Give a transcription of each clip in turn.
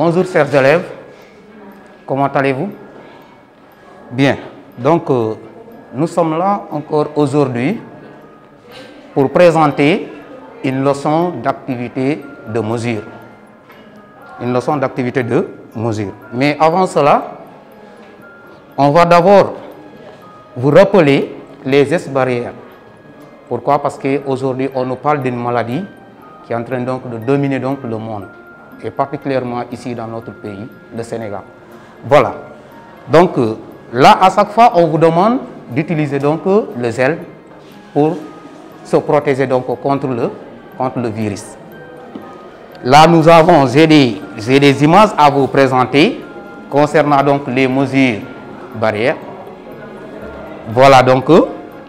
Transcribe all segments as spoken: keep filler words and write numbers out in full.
Bonjour chers élèves, comment allez-vous? Bien, donc euh, nous sommes là encore aujourd'hui pour présenter une leçon d'activité de mesure. Une leçon d'activité de mesure. Mais avant cela, on va d'abord vous rappeler les gestes barrières. Pourquoi? Parce qu'aujourd'hui, on nous parle d'une maladie qui est en train donc de dominer donc le monde, et particulièrement ici dans notre pays, le Sénégal. Voilà. Donc euh, là, à chaque fois, on vous demande d'utiliser donc euh, le gel pour se protéger donc contre le, contre le virus. Là, nous avons, j'ai des, j'ai des images à vous présenter concernant donc les mesures barrières. Voilà donc euh,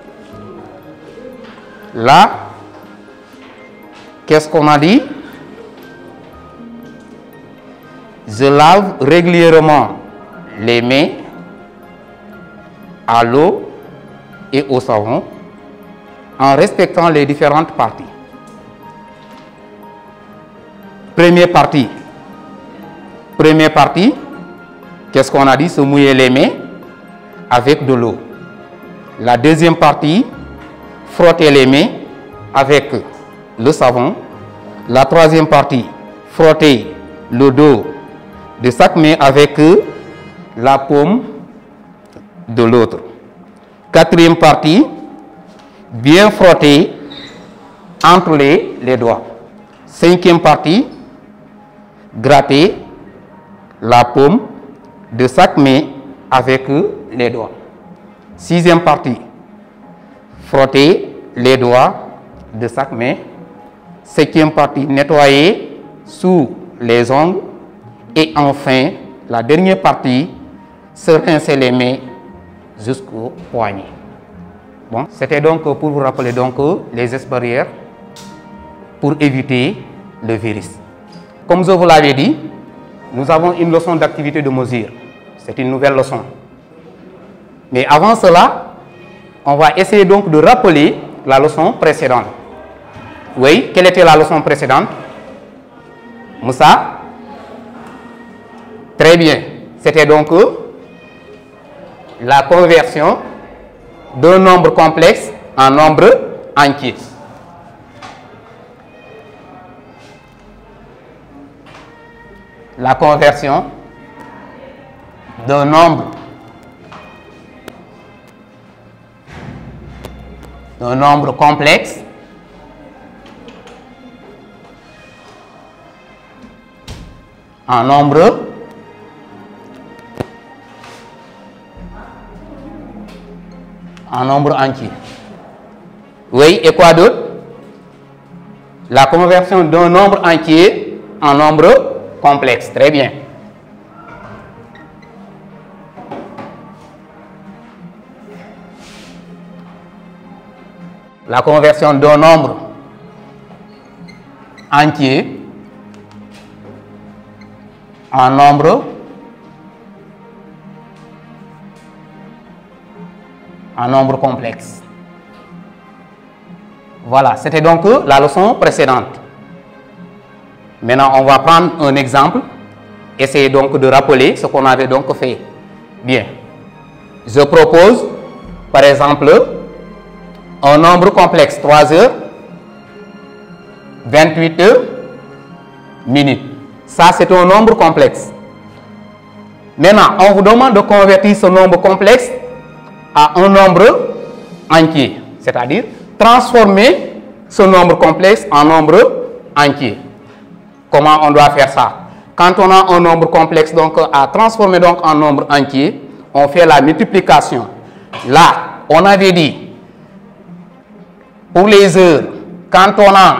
là, qu'est-ce qu'on a dit? Je lave régulièrement les mains à l'eau et au savon en respectant les différentes parties. Première partie. Première partie, qu'est-ce qu'on a dit? Se mouiller les mains avec de l'eau. La deuxième partie, frotter les mains avec le savon. La troisième partie, frotter le dos de chaque main avec la paume de l'autre. Quatrième partie, bien frotter entre les, les doigts. Cinquième partie, gratter la paume de chaque main avec les doigts. Sixième partie, frotter les doigts de chaque main. Septième partie, nettoyer sous les ongles. Et enfin, la dernière partie, se rincer les mains jusqu'au poignet. Bon, c'était donc pour vous rappeler donc les gestes barrières pour éviter le virus. Comme je vous l'avais dit, nous avons une leçon d'activité de mesure. C'est une nouvelle leçon. Mais avant cela, on va essayer donc de rappeler la leçon précédente. Oui, quelle était la leçon précédente? Moussa? Très bien. C'était donc la conversion d'un nombre complexe en nombre entier. La conversion d'un nombre d'un nombre complexe en nombre en nombre entier. Oui, et quoi d'autre? La conversion d'un nombre entier en nombre complexe. Très bien. La conversion d'un nombre entier en nombre en nombre complexe. Voilà, c'était donc la leçon précédente. Maintenant, on va prendre un exemple, essayer donc de rappeler ce qu'on avait donc fait. Bien. Je propose, par exemple, un nombre complexe, trois heures, vingt-huit minutes. Ça, c'est un nombre complexe. Maintenant, on vous demande de convertir ce nombre complexe à un nombre entier, c'est-à-dire transformer ce nombre complexe en nombre entier. Comment on doit faire ça? Quand on a un nombre complexe donc à transformer donc en nombre entier, on fait la multiplication. Là, on avait dit pour les heures, quand on a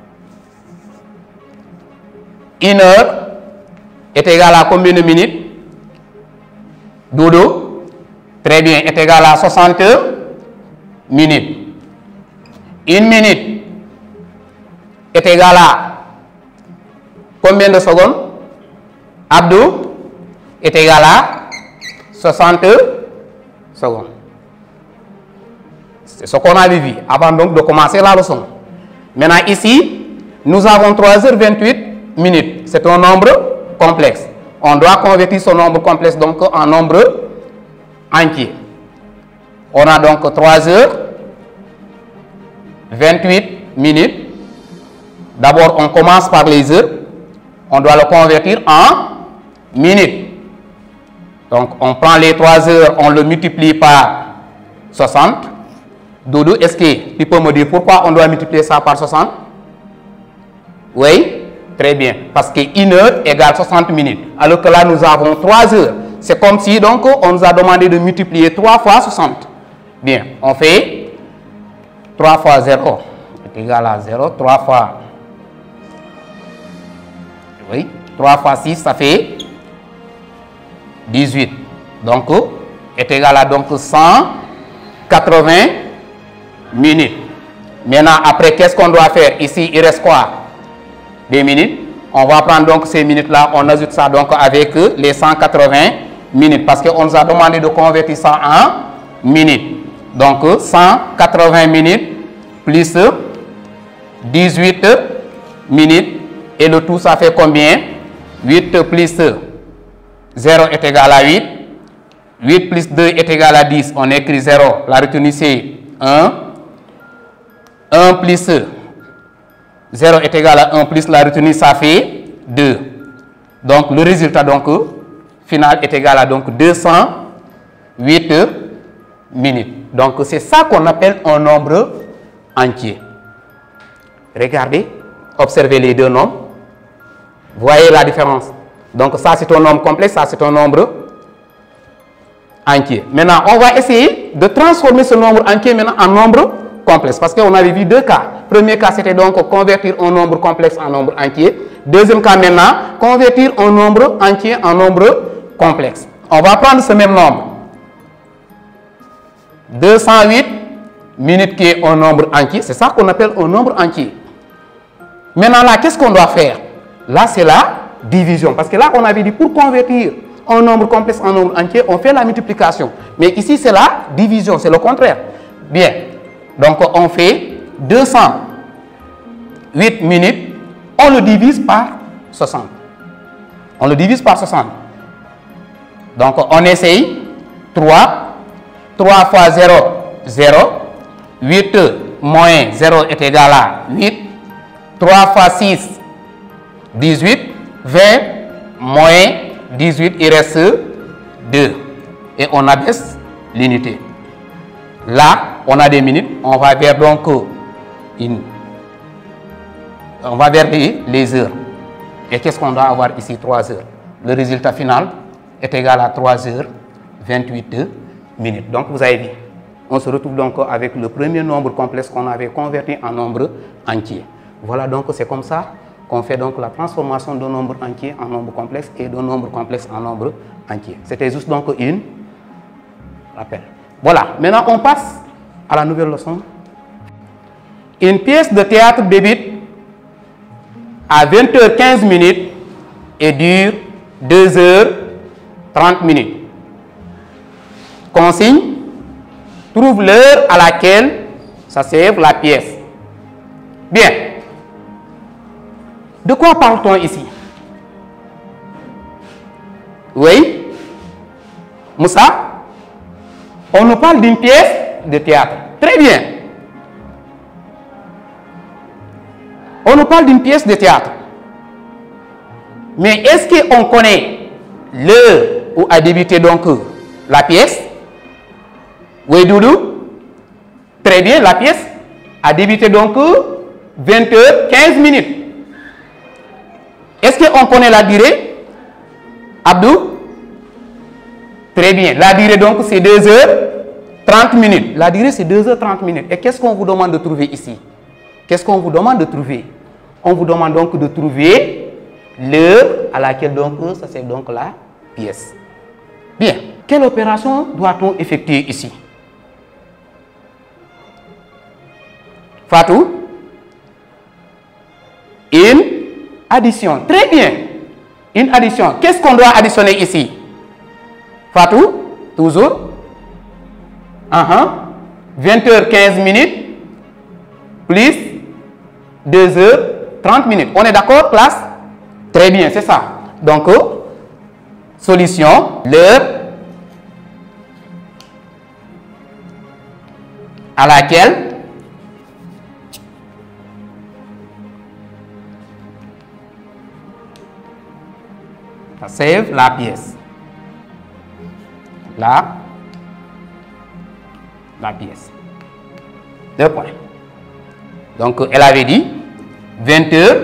une heure est égal à combien de minutes? Dodo? Très bien, est égal à soixante minutes. Une minute est égal à combien de secondes? Abdou est égal à soixante secondes. C'est ce qu'on avait vu avant donc de commencer la leçon. Maintenant ici, nous avons trois heures vingt-huit minutes. C'est un nombre complexe. On doit convertir ce nombre complexe donc en nombre entier. On a donc trois heures, vingt-huit minutes. D'abord, on commence par les heures. On doit le convertir en minutes. Donc, on prend les trois heures, on le multiplie par soixante. Doudou, est-ce que tu peux me dire pourquoi on doit multiplier ça par soixante? Oui? Très bien. Parce qu'une heure égale soixante minutes. Alors que là, nous avons trois heures. C'est comme si, donc, on nous a demandé de multiplier trois fois soixante. Bien. On fait trois fois zéro est égal à zéro. trois fois... Oui. trois fois six, ça fait dix-huit. Donc, est égal à donc cent quatre-vingts minutes. Maintenant, après, qu'est-ce qu'on doit faire? Ici, il reste quoi? Des minutes. On va prendre donc ces minutes-là, on ajoute ça donc avec les cent quatre-vingts minutes. Parce qu'on nous a demandé de convertir ça en minutes. Donc, cent quatre-vingts minutes plus dix-huit minutes. Et le tout, ça fait combien? huit plus zéro est égal à huit. huit plus deux est égal à dix. On écrit zéro. La retenue, c'est un. un plus zéro est égal à un plus la retenue, ça fait deux. Donc, le résultat donc, final est égal à donc, deux cent huit minutes. Donc, c'est ça qu'on appelle un nombre entier. Regardez, observez les deux nombres. Voyez la différence. Donc, ça, c'est un nombre complexe, ça, c'est un nombre entier. Maintenant, on va essayer de transformer ce nombre entier maintenant en nombre complexe. Parce qu'on avait vu deux cas. Premier cas, c'était donc convertir un nombre complexe en nombre entier. Deuxième cas, maintenant, convertir un nombre entier en nombre complexe. On va prendre ce même nombre. deux cent huit minutes qui est un nombre entier. C'est ça qu'on appelle un nombre entier. Maintenant, là, qu'est-ce qu'on doit faire? Là, c'est la division. Parce que là, on avait dit pour convertir un nombre complexe en nombre entier, on fait la multiplication. Mais ici, c'est la division. C'est le contraire. Bien. Donc, on fait deux cent huit minutes. On le divise par soixante. On le divise par soixante. Donc, on essaye. trois. trois fois zéro, zéro. huit moins zéro est égal à huit. trois fois six, dix-huit. vingt moins dix-huit, il reste deux. Et on abaisse l'unité. Là, on a des minutes. On va vers donc une. On va vers les, les heures. Et qu'est-ce qu'on doit avoir ici? trois heures. Le résultat final est égal à trois heures vingt-huit minutes. Donc, vous avez vu. On se retrouve donc avec le premier nombre complexe qu'on avait converti en nombre entier. Voilà, donc c'est comme ça qu'on fait donc la transformation d'un nombre entier en nombre complexe et d'un nombre complexe en nombre entier. C'était juste donc une rappel. Voilà, maintenant on passe à la nouvelle leçon. Une pièce de théâtre débute à vingt heures quinze minutes et dure deux heures trente minutes. Consigne, trouve l'heure à laquelle s'achève la pièce. Bien. De quoi parle-t-on ici? Oui? Moussa? On nous parle d'une pièce de théâtre. Très bien. On nous parle d'une pièce de théâtre. Mais est-ce qu'on connaît l'heure où a débuté donc la pièce? Oui, Doudou? Très bien, la pièce a débuté donc vingt heures quinze minutes. Est-ce qu'on connaît la durée? Abdou? Très bien. La durée donc c'est deux heures trente minutes. La durée c'est deux heures trente minutes. Et qu'est-ce qu'on vous demande de trouver ici? Qu'est-ce qu'on vous demande de trouver? On vous demande donc de trouver l'heure à laquelle donc ça c'est donc la pièce. Bien. Quelle opération doit-on effectuer ici? Fatou? Une addition. Très bien. Une addition. Qu'est-ce qu'on doit additionner ici? Fatou? Toujours? Uh-huh. vingt heures quinze minutes plus deux heures trente minutes. On est d'accord, classe? Très bien, c'est ça. Donc, solution, l'heure à laquelle save la pièce. La, la pièce. Deux points. Donc, elle avait dit vingt heures,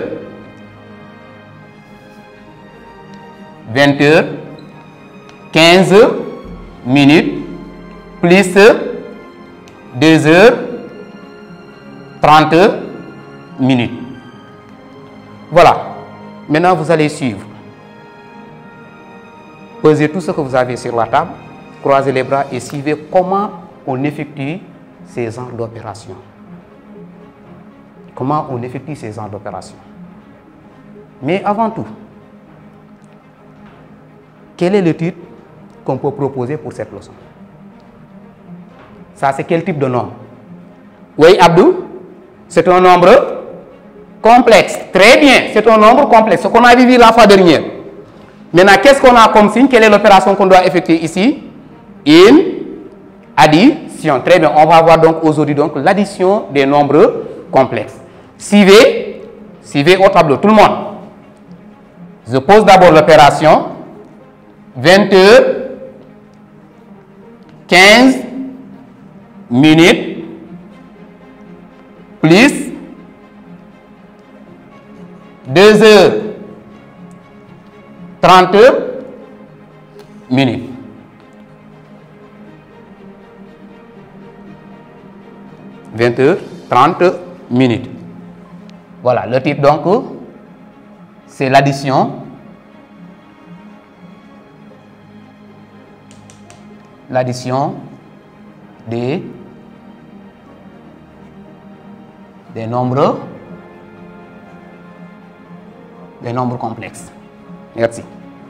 vingt heures, quinze minutes, plus deux heures, trente minutes. Voilà. Maintenant, vous allez suivre. Posez tout ce que vous avez sur la table, croisez les bras et suivez comment on effectue ces genres d'opérations. Comment on effectue ces genres d'opérations. Mais avant tout, quel est le titre qu'on peut proposer pour cette leçon? Ça, c'est quel type de nombre? Oui, Abdou? C'est un nombre complexe. Très bien, c'est un nombre complexe. Ce qu'on a vu la fois dernière. Maintenant, qu'est-ce qu'on a comme signe? Quelle est l'opération qu'on doit effectuer ici? Une addition. Très bien, on va voir donc aujourd'hui donc l'addition des nombres complexes. Suivez, suivez au tableau, tout le monde. Je pose d'abord l'opération. vingt heures, quinze minutes, plus deux heures, trente minutes. vingt heures, trente minutes. Voilà, le titre donc, c'est l'addition l'addition des, des nombres des nombres complexes. Merci.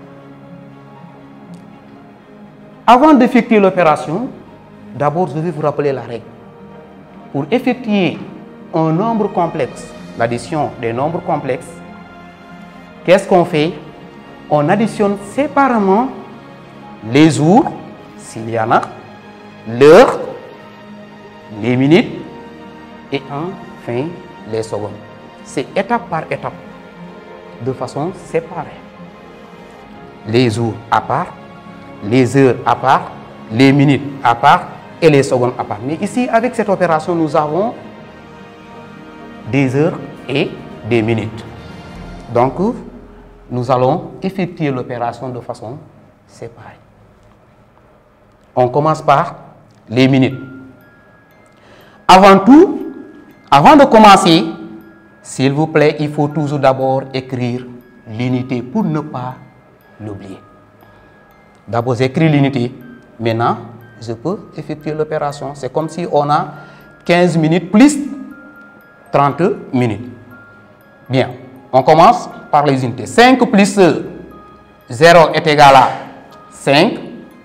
Avant d'effectuer l'opération, d'abord je vais vous rappeler la règle. Pour effectuer un nombre complexe, l'addition des nombres complexes, qu'est-ce qu'on fait? On additionne séparément les jours, s'il y en a, l'heure, les minutes et enfin les secondes. C'est étape par étape, de façon séparée. Les jours à part, les heures à part, les minutes à part et les secondes à part. Mais ici, avec cette opération, nous avons des heures et des minutes. Donc, nous allons effectuer l'opération de façon séparée. On commence par les minutes. Avant tout, avant de commencer, s'il vous plaît, il faut toujours d'abord écrire l'unité pour ne pas l'oublier. D'abord, j'écris l'unité. Maintenant, je peux effectuer l'opération. C'est comme si on a quinze minutes plus trente minutes. Bien, on commence par les unités. cinq plus zéro est égal à cinq.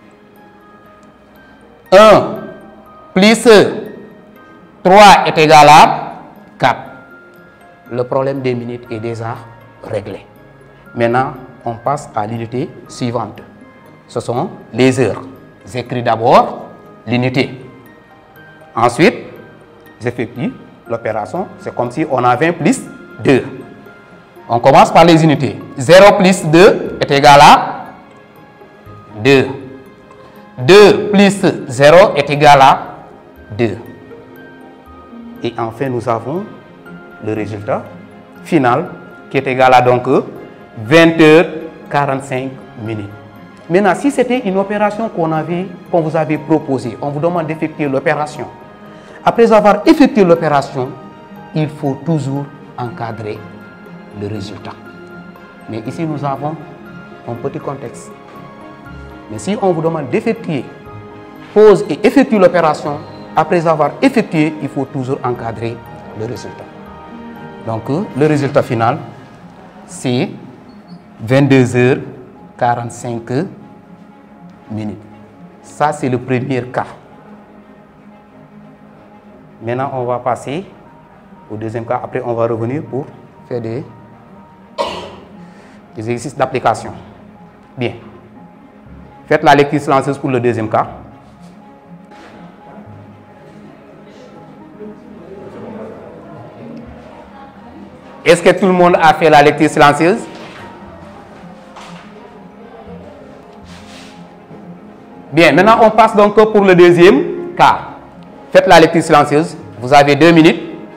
un plus trois est égal à quatre. Le problème des minutes est déjà réglé. Maintenant, on passe à l'unité suivante. Ce sont les heures. J'écris d'abord l'unité. Ensuite, j'effectue l'opération. C'est comme si on a vingt plus deux. On commence par les unités. zéro plus deux est égal à deux. deux plus zéro est égal à deux. Et enfin, nous avons le résultat final qui est égal à donc vingt heures quarante-cinq minutes. Maintenant, si c'était une opération qu'on avait, qu'on vous avait proposée, on vous demande d'effectuer l'opération. Après avoir effectué l'opération, il faut toujours encadrer le résultat. Mais ici, nous avons un petit contexte. Mais si on vous demande d'effectuer, pause et effectuer l'opération, après avoir effectué, il faut toujours encadrer le résultat. Donc, le résultat final, c'est vingt-deux heures quarante-cinq minutes. Ça, c'est le premier cas. Maintenant, on va passer au deuxième cas. Après, on va revenir pour faire des, des exercices d'application. Bien. Faites la lecture silencieuse pour le deuxième cas. Est-ce que tout le monde a fait la lecture silencieuse? Bien, maintenant on passe donc pour le deuxième cas. Faites la lecture silencieuse. Vous avez deux minutes.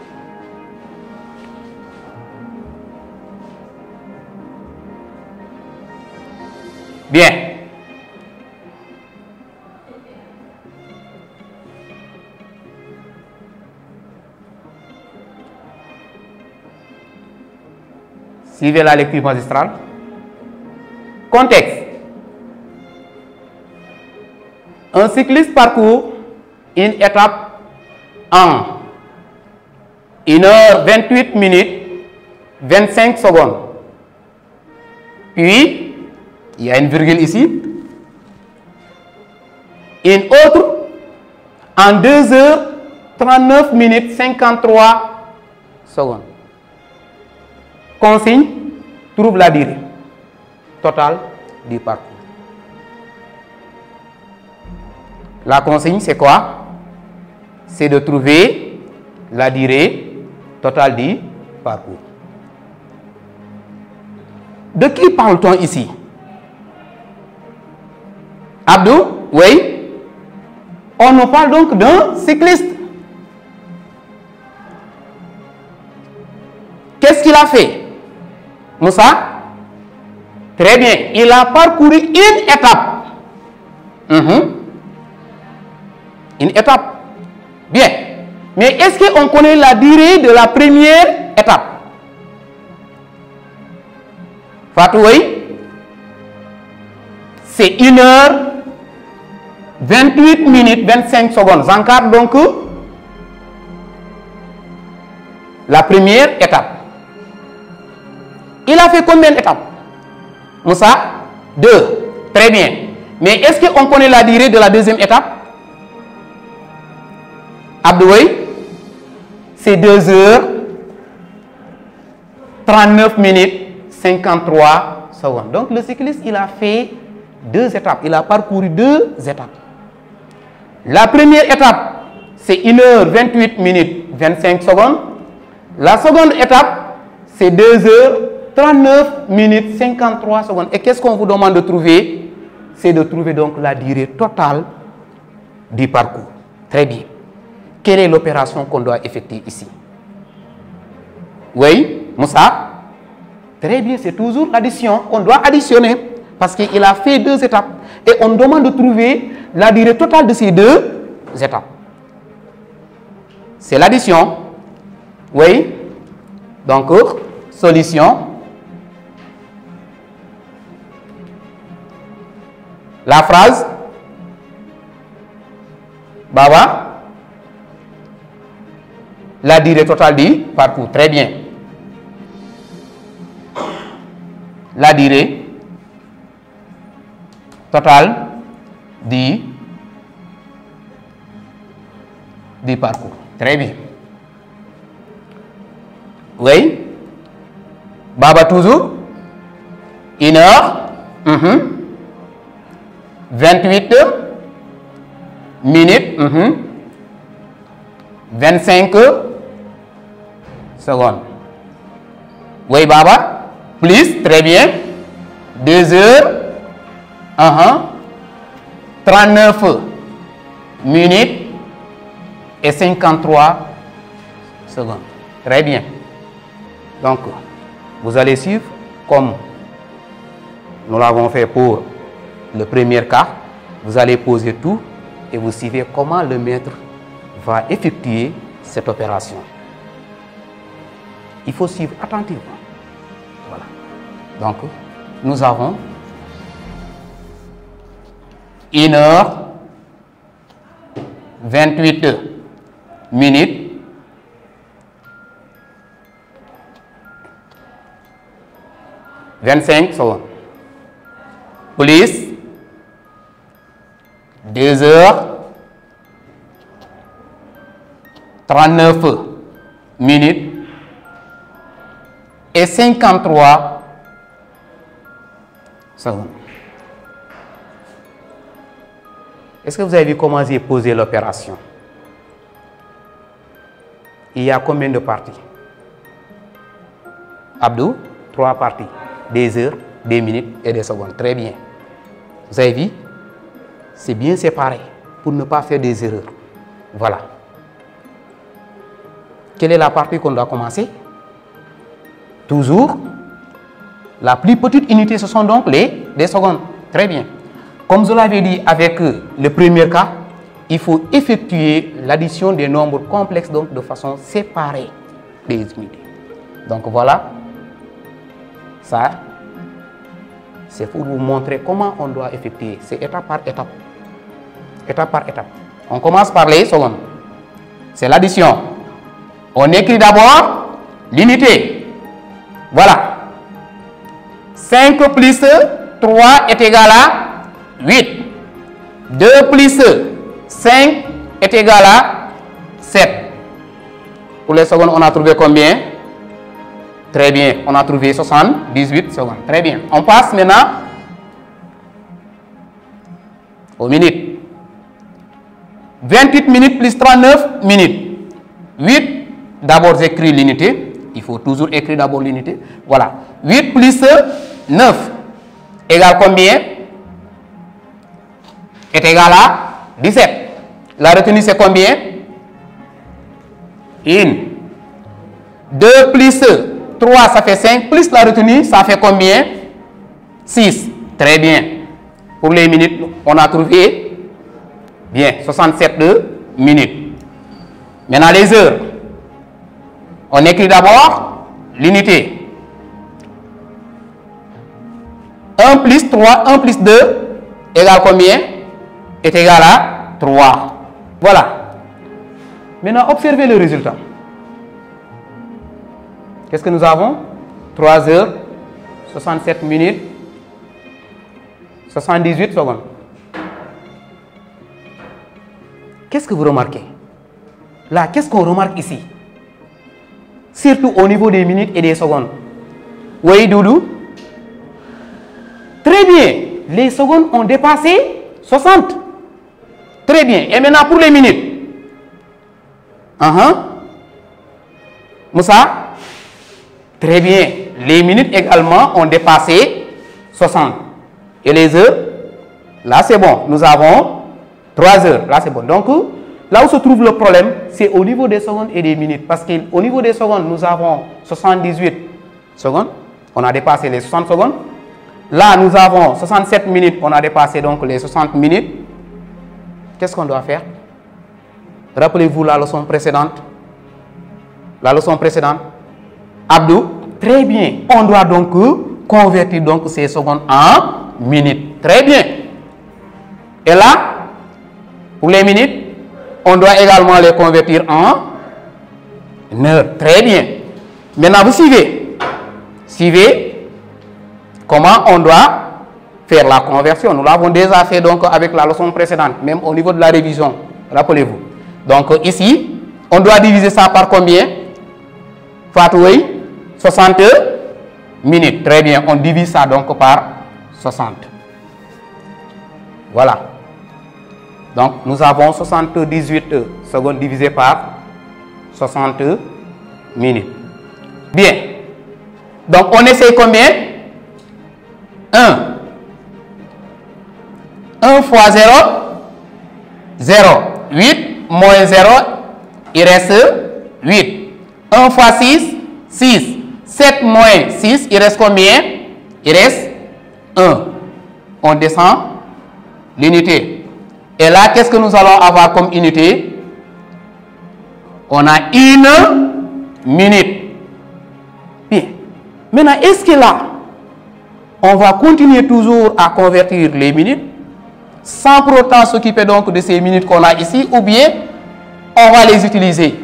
Bien. Suivez la lecture magistrale. Contexte. Un cycliste parcourt une étape en une heure vingt-huit minutes vingt-cinq secondes. Puis, il y a une virgule ici. Une autre en deux heures trente-neuf minutes cinquante-trois secondes. Consigne, trouve la durée totale du parcours. La consigne, c'est quoi? C'est de trouver la durée totale du parcours. De qui parle-t-on ici? Abdou? Oui. On nous parle donc d'un cycliste. Qu'est-ce qu'il a fait? Moussa? Très bien. Il a parcouru une étape. Mmh. Une étape. Bien. Mais est-ce qu'on connaît la durée de la première étape? Fatou, oui. C'est une heure vingt-huit minutes vingt-cinq secondes. J'encadre donc la première étape. Il a fait combien d'étapes? Moussa? Deux. Très bien. Mais est-ce qu'on connaît la durée de la deuxième étape? Abdoui? C'est deux heures trente-neuf minutes cinquante-trois secondes. Donc le cycliste, il a fait deux étapes. Il a parcouru deux étapes. La première étape, c'est une heure vingt-huit minutes vingt-cinq secondes. La seconde étape, c'est deux heures trente-neuf minutes cinquante-trois secondes. Et qu'est-ce qu'on vous demande de trouver? C'est de trouver donc la durée totale du parcours. Très bien. Quelle est l'opération qu'on doit effectuer ici? Oui, Moussa? Très bien, c'est toujours l'addition. On doit additionner parce qu'il a fait deux étapes. Et on demande de trouver la durée totale de ces deux étapes. C'est l'addition. Oui. Donc, solution. La phrase. Baba. La durée totale du parcours. Très bien. La durée totale du, du parcours. Très bien. Oui. Baba toujours. Une heure. Mm-hmm. vingt-huit minutes. Mm-hmm. vingt-cinq secondes. Oui, Baba. Plus, très bien. deux heures. Uh-huh. trente-neuf minutes et cinquante-trois secondes. Très bien. Donc, vous allez suivre comme nous l'avons fait pour le premier cas. Vous allez poser tout et vous suivez comment le maître va effectuer cette opération. Il faut suivre attentivement. Voilà. Donc, nous avons une heure vingt-huit minutes vingt-cinq secondes plus deux heures trente-neuf minutes et cinquante-trois secondes. Est-ce que vous avez vu comment j'ai posé l'opération? Il y a combien de parties? Abdou, trois parties. Des heures, des minutes et des secondes. Très bien. Vous avez vu? C'est bien séparé pour ne pas faire des erreurs. Voilà. Quelle est la partie qu'on doit commencer? Toujours, la plus petite unité, ce sont donc les, les secondes. Très bien. Comme je l'avais dit avec le premier cas, il faut effectuer l'addition des nombres complexes donc de façon séparée des unités. Donc voilà, ça, c'est pour vous montrer comment on doit effectuer. C'est étape par étape. Étape par étape. On commence par les secondes. C'est l'addition. On écrit d'abord l'unité. Voilà. cinq plus trois est égal à huit. deux plus cinq est égal à sept. Pour les secondes, on a trouvé combien? Très bien. On a trouvé soixante-dix-huit secondes. Très bien. On passe maintenant aux minutes. vingt-huit minutes plus trente-neuf minutes. huit, d'abord j'écris l'unité. Il faut toujours écrire d'abord l'unité. Voilà. huit plus neuf égale combien? Est égal à dix-sept. La retenue c'est combien? un. deux plus trois ça fait cinq. Plus la retenue ça fait combien? six. Très bien. Pour les minutes, on a trouvé bien soixante-sept minutes. Maintenant les heures. On écrit d'abord l'unité. un plus trois, un plus deux égale combien? Est égal à trois. Voilà. Maintenant, observez le résultat. Qu'est-ce que nous avons? trois heures, soixante-sept minutes, soixante-dix-huit secondes. Qu'est-ce que vous remarquez? Là, qu'est-ce qu'on remarque ici? Surtout au niveau des minutes et des secondes. Oui, Doudou? Très bien. Les secondes ont dépassé soixante. Très bien. Et maintenant pour les minutes. Uh-huh. Moussa? Très bien. Les minutes également ont dépassé soixante. Et les heures? Là c'est bon. Nous avons trois heures. Là c'est bon. Donc là où se trouve le problème, c'est au niveau des secondes et des minutes. Parce qu'au niveau des secondes, nous avons soixante-dix-huit secondes. On a dépassé les soixante secondes. Là, nous avons soixante-sept minutes. On a dépassé donc les soixante minutes. Qu'est-ce qu'on doit faire? Rappelez-vous la leçon précédente. La leçon précédente. Abdou, très bien. On doit donc convertir donc ces secondes en minutes. Très bien. Et là, pour les minutes, on doit également les convertir en heures. Très bien. Maintenant, vous suivez. Suivez comment on doit faire la conversion. Nous l'avons déjà fait donc avec la leçon précédente, même au niveau de la révision. Rappelez-vous. Donc ici, on doit diviser ça par combien? Fatoué, soixante minutes. Très bien. On divise ça donc par soixante. Voilà. Donc, nous avons soixante-dix-huit secondes divisées par soixante minutes. Bien. Donc, on essaie combien? un. un fois zéro, zéro. huit moins zéro, il reste huit. un fois six, six. sept moins six, il reste combien? Il reste un. On descend l'unité. Et là, qu'est-ce que nous allons avoir comme unité? On a une minute. Bien. Maintenant, est-ce que là, on va continuer toujours à convertir les minutes sans pour autant s'occuper donc de ces minutes qu'on a ici, ou bien on va les utiliser?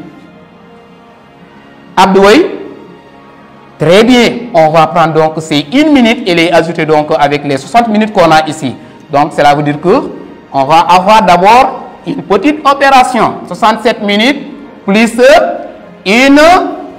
Abdoué? Très bien. On va prendre donc ces une minute et les ajouter donc avec les soixante minutes qu'on a ici. Donc, cela veut dire que on va avoir d'abord une petite opération. soixante-sept minutes plus une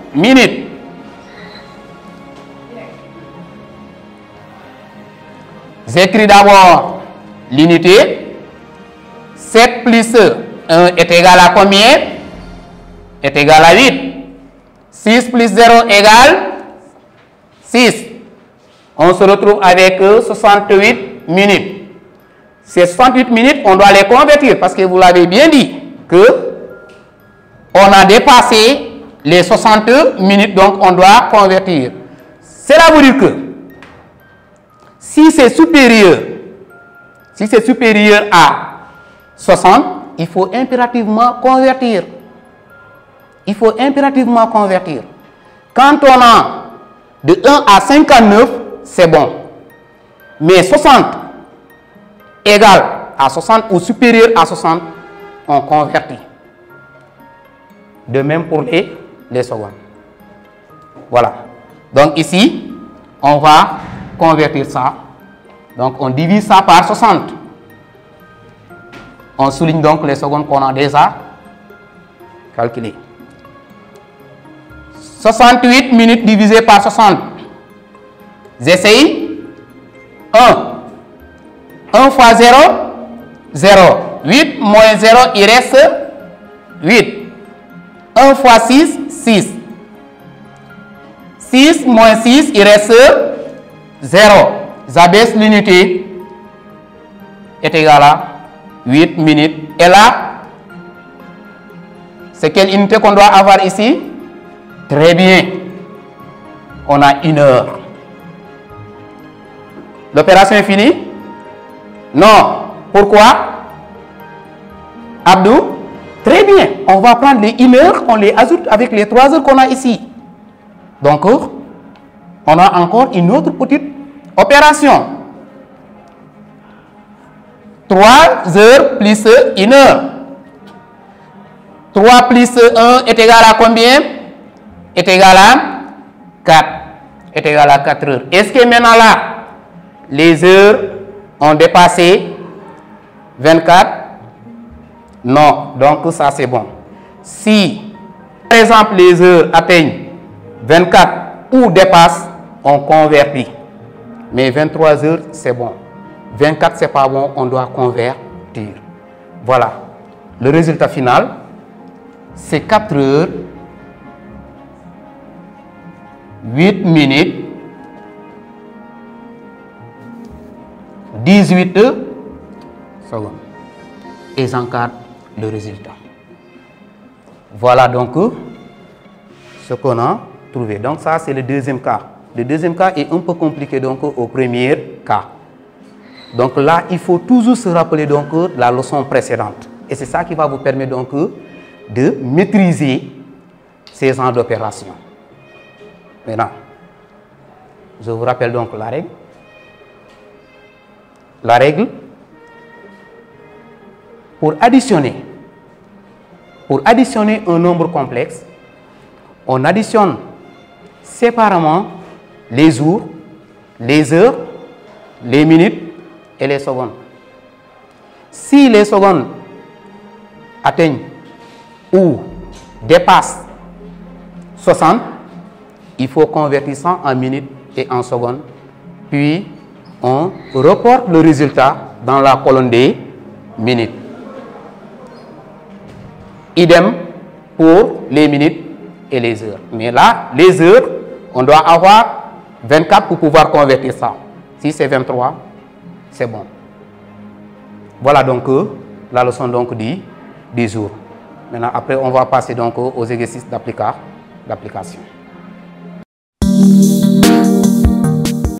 minute. J'écris d'abord l'unité. sept plus un est égal à combien? Est égal à huit. six plus zéro égale six. On se retrouve avec soixante-huit minutes. Ces soixante-huit minutes, on doit les convertir parce que vous l'avez bien dit que on a dépassé les soixante minutes, donc on doit convertir. Cela veut dire que si c'est supérieur, si c'est supérieur à soixante, il faut impérativement convertir. Il faut impérativement convertir. Quand on a de un à cinquante-neuf, c'est bon. Mais soixante égale à soixante ou supérieur à soixante, on convertit. De même pour les, les secondes. Voilà. Donc ici, on va convertir ça. Donc on divise ça par soixante. On souligne donc les secondes qu'on a déjà calculées. soixante-huit minutes divisé par soixante. J'essaye. un. un fois zéro, zéro. huit moins zéro, il reste huit. un fois six, six. six moins six, il reste zéro. J'abaisse l'unité. Est égal à huit minutes. Et là, c'est quelle unité qu'on doit avoir ici? Très bien. On a une heure. L'opération est finie? Non. Pourquoi? Abdou? Très bien. On va prendre les une heure, on les ajoute avec les trois heures qu'on a ici. Donc, on a encore une autre petite opération. trois heures plus une heure. trois plus un est égal à combien? Est égal à quatre. Est égal à quatre heures. Est-ce que maintenant là, les heures ont dépassé vingt-quatre? Non. Donc ça c'est bon. Si, par exemple, les heures atteignent vingt-quatre ou dépassent, on convertit. Mais vingt-trois heures, c'est bon. vingt-quatre, c'est pas bon, on doit convertir. Voilà. Le résultat final, c'est quatre heures, huit minutes, dix-huit secondes. Et j'encadre le résultat. Voilà donc ce qu'on a trouvé. Donc ça, c'est le deuxième cas. Le deuxième cas est un peu compliqué donc au premier cas. Donc là, il faut toujours se rappeler donc la leçon précédente. Et c'est ça qui va vous permettre donc de maîtriser ces genres d'opérations. Maintenant, je vous rappelle donc la règle. La règle, pour additionner, pour additionner un nombre complexe, on additionne séparément les jours, les heures, les minutes et les secondes. Si les secondes atteignent ou dépassent soixante, il faut convertir ça en minutes et en secondes. Puis, on reporte le résultat dans la colonne des minutes. Idem pour les minutes et les heures. Mais là, les heures, on doit avoir vingt-quatre pour pouvoir convertir ça. Si c'est vingt-trois, c'est bon. Voilà donc la leçon donc du, du jour. Maintenant, après, on va passer donc aux exercices d'application.